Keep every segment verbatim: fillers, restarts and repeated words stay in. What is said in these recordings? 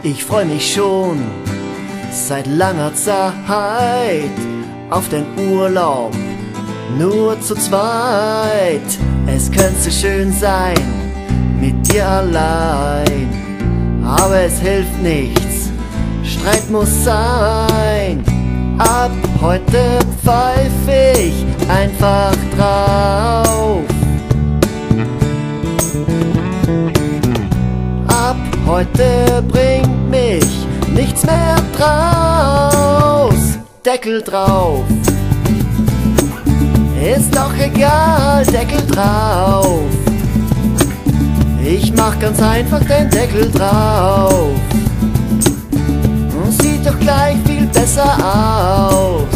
Ich freu mich schon seit langer Zeit auf den Urlaub, nur zu zweit. Es könnte so schön sein mit dir allein, aber es hilft nichts, Streit muss sein. Ab heute pfeif ich einfach drauf. Ab heute bringt mich nichts mehr draus. Deckel drauf. Ist doch egal, Deckel drauf. Ich mach ganz einfach den Deckel drauf. Sieht doch gleich viel besser aus.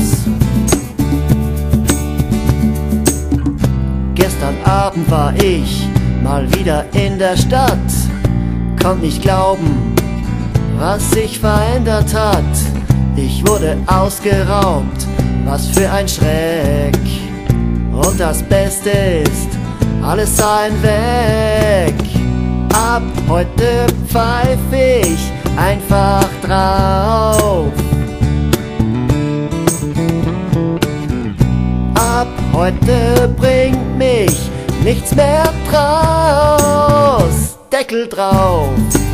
Gestern Abend war ich mal wieder in der Stadt. Konnt nicht glauben, was sich verändert hat. Ich wurde ausgeraubt, was für ein Schreck. Und das Beste ist, alles sein weg. Ab heute pfeif ich einfach drauf. Ab heute bringt mich nichts mehr draus. Deckel drauf.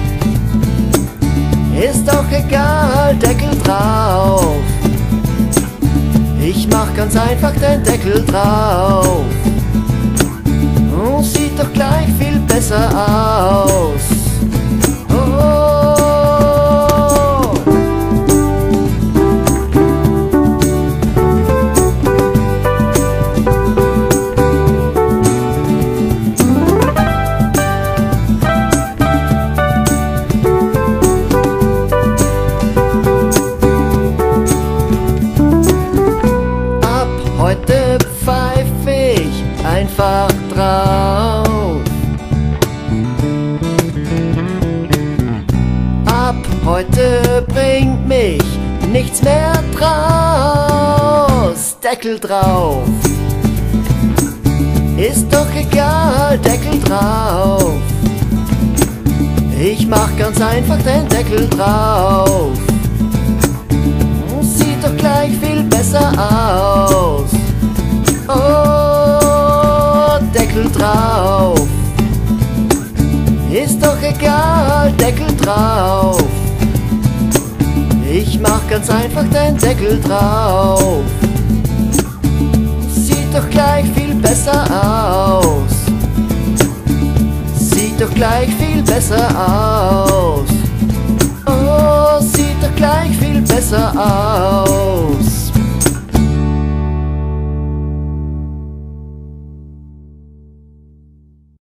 Ist doch egal, Deckel drauf. Ich mach ganz einfach den Deckel drauf. Und sieht doch gleich viel besser aus. Oh. Heute pfeif ich einfach drauf. Ab heute bringt mich nichts mehr draus. Deckel drauf. Ist doch egal, Deckel drauf. Ich mach ganz einfach den Deckel drauf. Sieht doch gleich viel besser aus. Oh, Deckel drauf. Ist doch egal, Deckel drauf. Ich mach ganz einfach den Deckel drauf. Sieht doch gleich viel besser aus. Sieht doch gleich viel besser aus. Oh, sieht doch gleich viel besser aus.